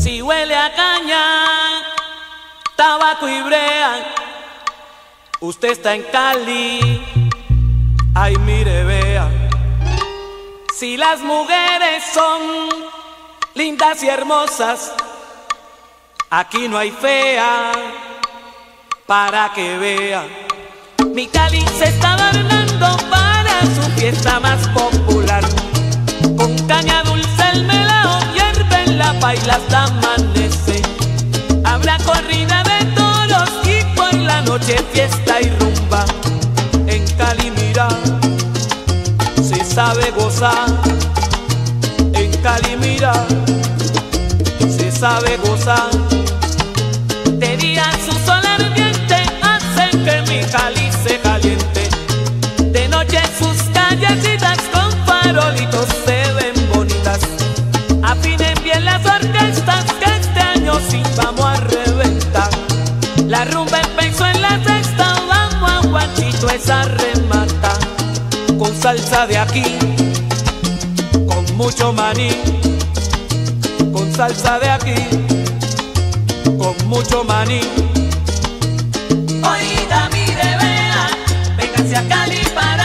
Si huele a caña, tabaco y brea, usted está en Cali, ay mire vea. Si las mujeres son lindas y hermosas, aquí no hay fea, para que vea. Mi Cali se está adornando para su fiesta más popular. Con caña dulce el melao hierve en la paila hasta amanece. Habrá corrida de toros y por la noche fiesta y rumba. En Cali mira, se sabe gozar. En Cali mira, se sabe gozar. De día su sol ardiente hace que mi Cali se caliente. De noche sus callecitas con farolitos se ven bonitas. Afinen bien las orquestas que este año sí vamos a reventar. La rumba empezó en la sexta, vamos a Juanchito esa remata. Con salsa de aquí, con mucho maní. Con salsa de aquí, con mucho maní. Oiga, mire, vea, véngase a Cali para